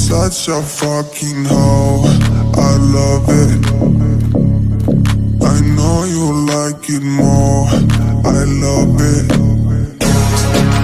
such a fucking hoe, I love it. I know you like it more, I love it.